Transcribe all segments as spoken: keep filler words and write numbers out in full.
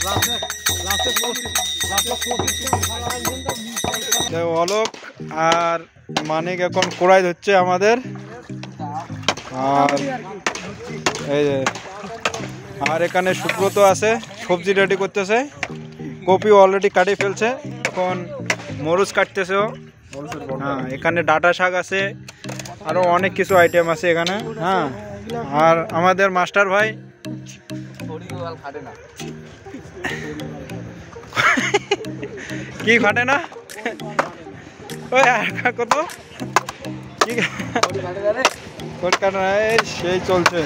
অলোক আর মানিক এখন কড়াই ধরছে আমাদের। আর এই যে আর এখানে সুব্রত আছে, সবজি রেডি করতেছে, কপি অলরেডি কাটি ফেলছে, এখন মরিচ কাটতেছে। হ্যাঁ, এখানে ডাঁটা শাক আছে, আরো অনেক কিছু আইটেম আছে এখানে। হ্যাঁ, আর আমাদের মাস্টার ভাই কি ফাটে না ওই কত কি সেই চলছে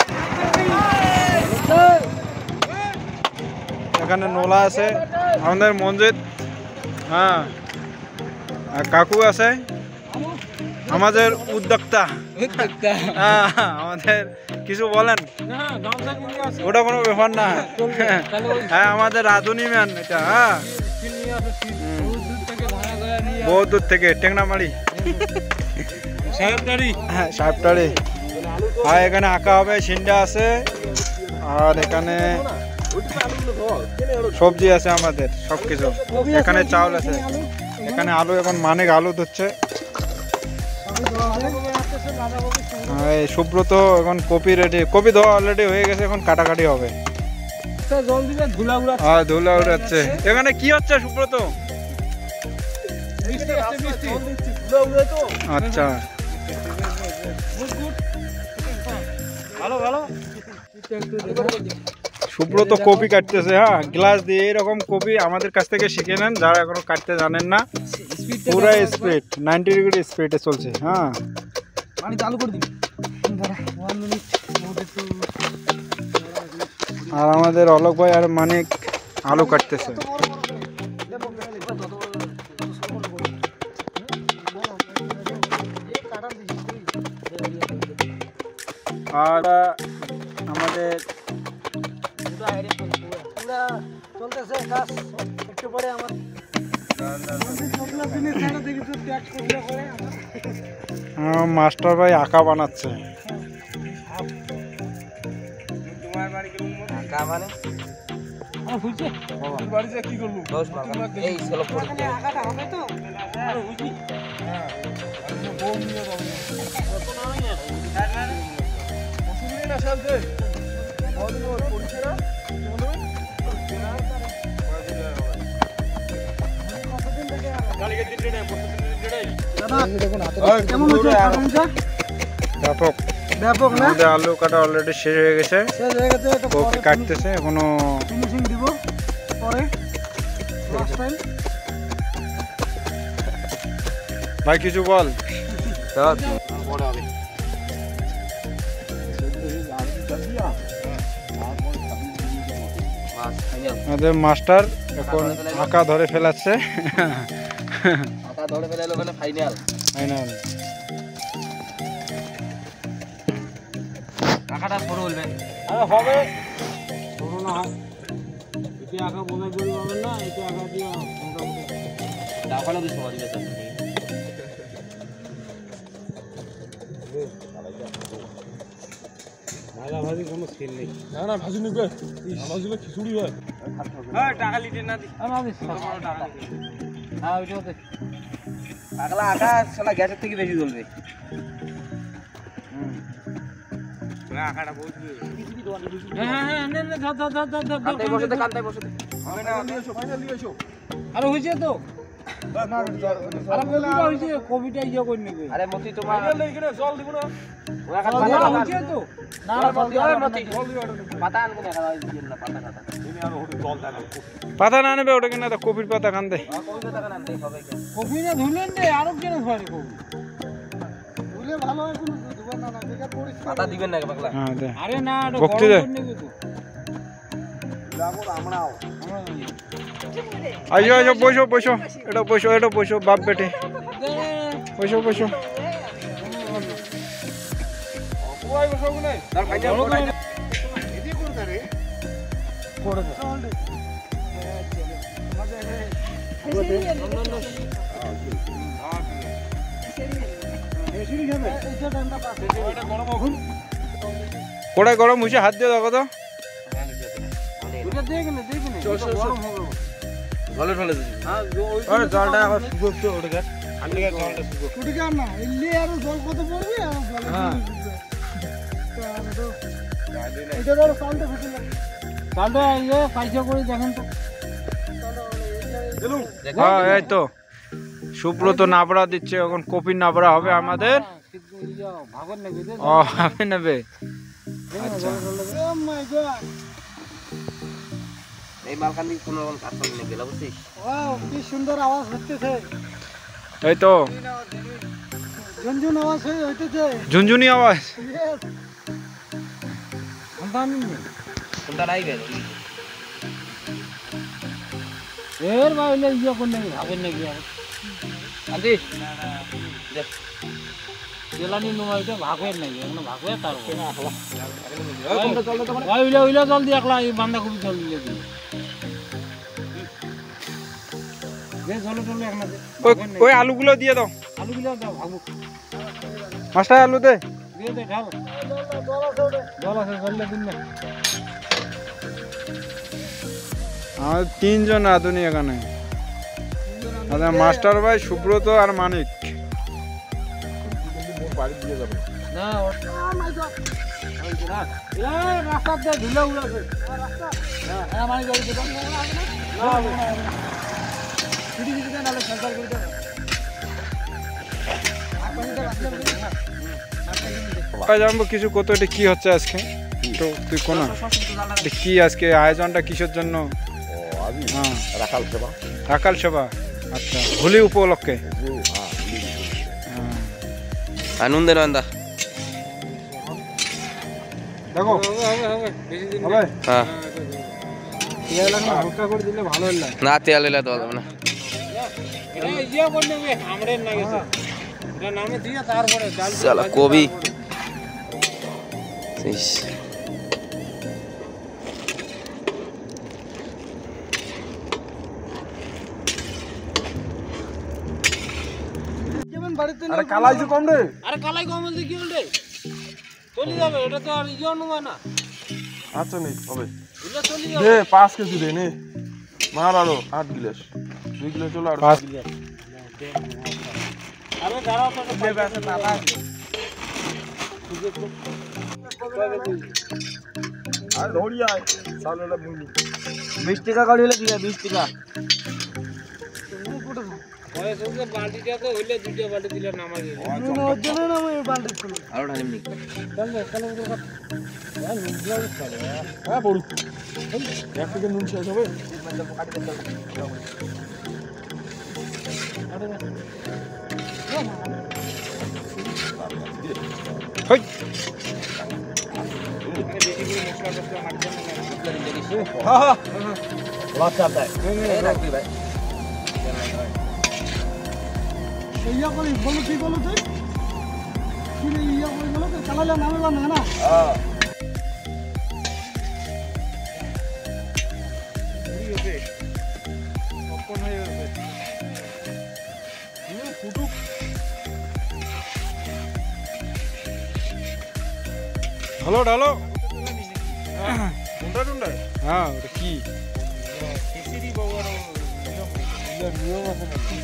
এখানে। নোলা আছে আমাদের মঞ্জিত, হ্যাঁ, কাকু আছে আমাদের উদ্যোক্তা। আমাদের কিছু বলেন? ওটা কোনো ব্যাপার না। হ্যাঁ, আমাদের রাধুনি ম্যান এটা। হ্যাঁ, বহু দূর থেকে টেংনামারি, হ্যাঁ সাহেবটারি। আর এখানে আঁকা হবে, সিন্ডা আছে, আর এখানে সবজি আছে আমাদের সবকিছু। এখানে চাউল আছে, এখানে আলু, এখন মানিক আলু ধরছে। এই সুব্রত এখন কপি রেডি, কপি ধোয়া অলরেডি হয়ে গেছে, এখন কাটাকাটি হবে। হ্যাঁ, ধুলা উড়াচ্ছে। এখানে কি হচ্ছে সুব্রত? আচ্ছা, সুব্রত কপি কাটতেছে। হ্যাঁ, গ্লাস দিয়ে এরকম কপি আমাদের কাছ থেকে শিখে নেন যারা এখনো কাটতে জানেন না। পুরো স্পিড নাইনটি ডিগ্রি স্পিডে চলছে। হ্যাঁ, আর আমাদের অলোক ভাই আর মানিক আলু কাটতেছে। আর আমাদের মাস্টার ভাই আঁকা বানাচ্ছে। ব্যাপক না, আলু কাটা অলরেডি শেষ হয়ে গেছে, কপি কাটতেছে এখনো। ভাই কিছু বল। আমাদের মাস্টার এখন আঁকা ধরে ফেলাচ্ছে। ফাইনাল ফাইনাল আঁকাটা সরু বলবে হবে, সরু না হয় এটি আঁকা বোঝাই করে পাবেন না। এটি আঁকা দিয়ে মোটামুটি ডাফানো দিয়ে সবাই দিতে ভাজা ভাজি কোনো স্কিল নেই। না না ভাজি নিবে, ভাজিলে খিচুড়ি হয়। হ্যাঁ, টাকা লিটে না দি, না দিস টাকা লিটে। হ্যাঁ, ওইটাও দেখ পাগলা আঁকা শালা গ্যাসের থেকে বেশি জ্বলবে। হুম, আঁকাটা বহুত হ্যাঁ হ্যাঁ নে নে ধর ধর ধর ধর কান্তাই বসে দে, কান্তাই বসে দে। হবে না, নিয়ে এসো, ফাইনাল নিয়ে এসো। আরে হইছে তো, না আরে কবিটা হইছে, কবিটা ইয়া কই নেবে। আরে মতি তোমার ফাইনাল এখানে জল দিব না, ওরা কাটা হইছে তো। না মতি আরে মতি পাতা আনবো না, খাওয়া দিন না পাতা খাতা। তুমি আর ওটা জল দাও, পাতা না নেবে ওটা কিনা, তো কপির পাতা কান দে। কপির পাতা কান দে হবে কি, কপি না ধুলেন দে, আর কেন ধরে কপি ধুলে ভালো হয়। কোনো ধুবা না না, বেকার পরিষ্কার পাতা দিবেন না পাগলা। হ্যাঁ দে, আরে না এটা গরম করে নেবে তো। লাগো আমরাও আইও আইও, বসো বসো, এটা বসো, এটা বসো, বাপ বেটে বসো বসো। ওই বসো গুনে তার ফাইনাল কোড়াই এদি কোন করে কোড়া দে কোড়াই গরম হইছে, হাত দিয়ে দেখো তো। এটা দেখে না দেখে না গরম হবে জলে ঢলে দিবি হ্যাঁ ওই জলটা আবার শুকোচ্ছে ওটা গাছ আন্ডি গাছ জলটা শুকো ওটা কেন না এলি আর জল কত পড়বে আর জল হ্যাঁ তো এটা ধরো সাউন্ডটা ফুটে না সাউন্ডটা ইয়ে পয়সা করে দেখেন তো হ্যাঁ এই তো সুব্রত নাবড়া দিচ্ছে এখন কপি নাবড়া হবে আমাদের ভাগর নেবে ও হবে নেবে আচ্ছা ও মাই গড এই মালকান্দি কোনো রকম কাজ করতে গেল বুঝছিস ওয়াও কি সুন্দর আওয়াজ হচ্ছে এই তো ঝুনঝুন আওয়াজ হইতেছে ঝুনঝুনি আওয়াজ ইয়েস আমদানি কোনটা নাই গেল এর বাইরে ইয়া কোন নেই ভাগর নেই আদি জেলানি নোয়াইতে ভাগের নাই এখনো ভাগে তার ওই উইলা উইলা জল দি একলা এই বান্দা খুব জল দিলে দি দে জল জল এক না দে ওই ওই আলুগুলো দিয়ে দাও আলুগুলো দাও ভাগো মাস্টার আলু দে দিয়ে দে ঢাল জল আছে জল দিন না আর তিনজন রাঁধুনি এখানে আচ্ছা মাস্টার ভাই সুব্রত আর মানিক বাড়ি দিয়ে যাবে না ও মাই গড এই রাস্তা দিয়ে ধুলা উড়াছে রাস্তা হ্যাঁ আমার গাড়ি দে না না সিডি সিডি না নালে সেন্টার করে দে ভাই জানবো কিছু কত এটা কি হচ্ছে আজকে তো তুই কোন এটা কি আজকে আয়োজনটা কিসের জন্য হ্যাঁ রাখাল সেবা রাখাল সভা আচ্ছা হোলি উপলক্ষে আনন্দের আন্দা দেখো হবে হ্যাঁ তেল এখন হালকা করে দিলে ভালো লাগে না তেল এলে দেওয়া যাবে না এটা ইয়া করলে আমরে না গেছে এটা নামে দিয়ে তারপরে ডাল সালা কবি ইস কেমন বাড়িতে আরে কালাইছে কম রে আরে কালাই কম বলতে কি বলতে চলে যাবে এটা তো আর ইয়া নয় না আচ্ছা নেই হবে এটা চলে দে যাবে পাঁচ কেজি দে নে মার আরো আট গিলাস দুই গিলাস চলো আর পাঁচ আরে দাঁড়াও তো দে বেসে টাকা আর ধরি আয় সালটা বুনি বিশ টাকা গাড়ি হলে দিলা বিশ টাকা ওই সঙ্গে বালতিটা তো হইলে দুটো বালতি দিলে নামা গেল না ওর জন্য না ওই বালতি ছিল আরো ঢালিম নি চল দে চল ওর কথা আর নুন দিয়া চলে হ্যাঁ পড়ু এক থেকে নুন শেষ হবে হই হ্যাঁ হ্যাঁ লস আপ দেয় এই রাখবি ভাই ইয়া করি বলো কি বলো তুই কি রে ইয়া করি বলো তো চালালে নামে না না হ্যাঁ ঢালো ঢালো কোনটা কোনটা হ্যাঁ ওটা কি খিচুড়ি বাবার নিয়ম আছে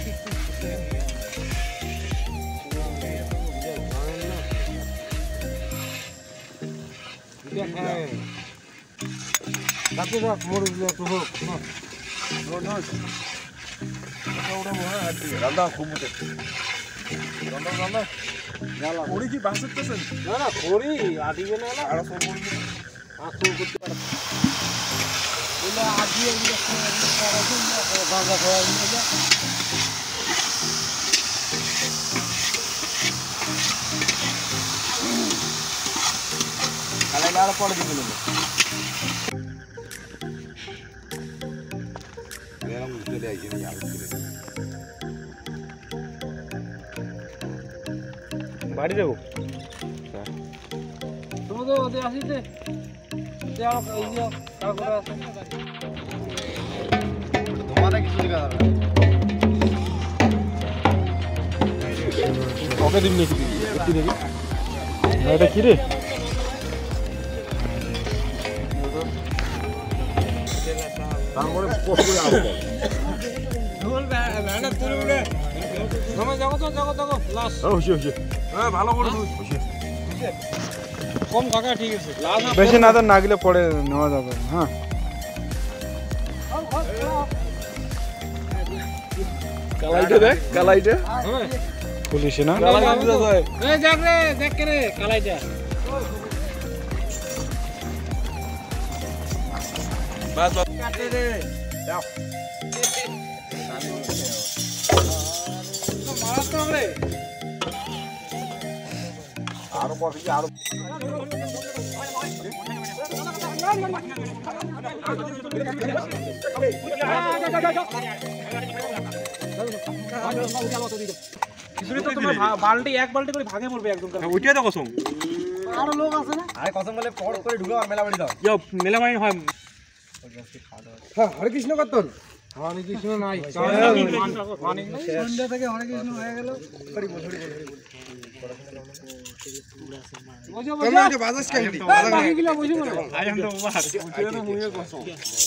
কাটে রাখ মোড় দিলে তো হোক না রোড নয় ওটা মহা আটি রান্দা খুবুতে রান্দা রান্দা গালা ওড়ি কি বাসতেছেন না না করি আদিবে না না আর সব মোড় আসল করতে পারে ওলা আদিয়ে এগুলো করা জন্য বাঁধা করা নিয়ে কালে আর পড়ে দিবেন না এরকম চলে আইছে নি আর বাড়ি যাবো তুমি তো ওদের আসিতে যাও এই যে কাল করে আসো তোমাদের কিছু দেখা যাবে ওকে দিন নাকি কি দেখি এটা কি রে তারপরে কষ্ট করে আরো বল হ্যাঁ ভালো করে কম কাকা ঠিক আছে বেশি না না গেলে পরে নেওয়া যাবে হ্যাঁ কালাইটা দেখ কালাইটা পুলিশে না এই দেখ রে দেখ রে কালাইটা বাস বাস কাটে রে যাও তো মারাতো রে আরো পর থেকে আরো বালতি এক বালতি করে ভাগে পড়বে একদম ওইটাই তো কসম আরো লোক আছে না আরে কসম বলে পড় করে ঢুকে আর মেলা বাড়ি দাও ইয়ো মেলা মাইন হয় হ্যাঁ হরে কৃষ্ণ করতন হরে কৃষ্ণ নাই সন্ধ্যা থেকে হরে কৃষ্ণ হয়ে গেল হরি বল হরি বল বুঝো বুঝো বাজাস কেন বাকি গিলা বুঝো না আই এম তো বাস ওইটাই তো মুয়ে কসম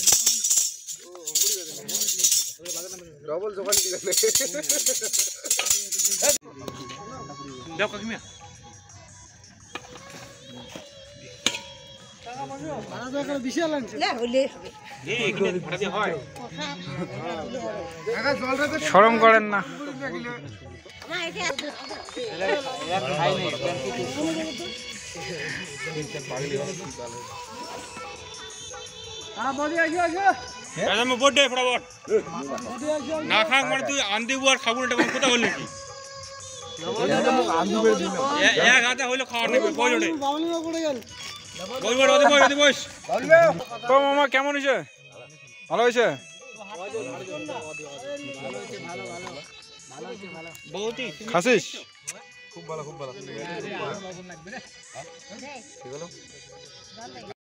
ডবল জোগান দিবেন দাও কাকিমিয়া বিশাল আনছে না হলে হবে এই এখানে ভাড়া দিয়ে হয় কাকা জল রেখে শরম করেন না আমার এটা খাই নাই হ্যাঁ বলি আসো আসো আজ আমি বড় ফটাফট না খাং মানে তুই আন্দি বুয়ার খাবো এটা কোথা হল কি এক হাতে হইলো খাওয়ার নেবে বই ওড়ে বাউলিও পড়ে গেল বই বই ওদি বই ওদি বস তো মামা কেমন হয়েছে ভালো হয়েছে খাসিস খুব ভালো খুব ভালো